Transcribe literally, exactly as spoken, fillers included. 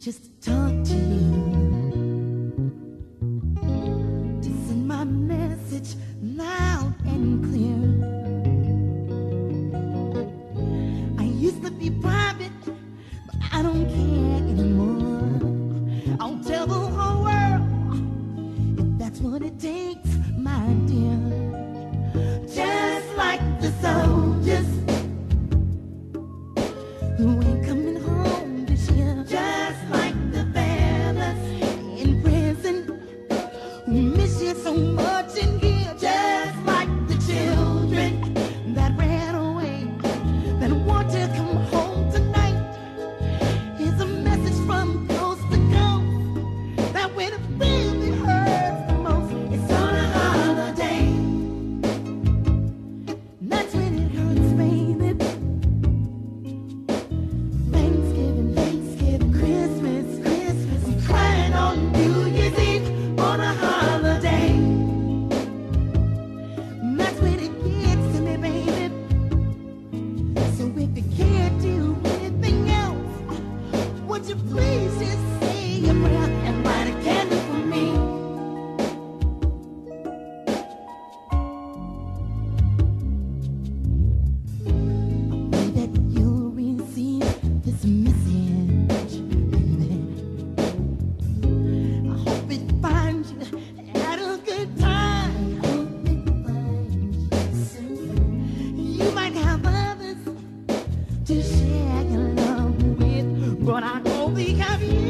just to talk to you, to send my message loud and clear. I used to be private, but I don't care anymore. I'll tell the whole world if that's what it takes, my dear. Just like the soldiers who ain't coming home this year. Just like the fellas in prison who miss you so much in here. Just like the children that ran away, that want to come home tonight. Here's a message from coast to coast, that when it really hurts the most, it's on a holiday. That's when it hurts, baby. Thanksgiving, Thanksgiving, Christmas, Christmas, I'm crying on New Year's Eve on a holiday. That's when it gets to me, baby. So if you can't do anything else, would you please just say a prayer and light a candle for me? I pray that you'll receive this message, baby. I hope it finds you at a good time. I hope it finds you soon. You might have others to share your love with, but I hope we have you.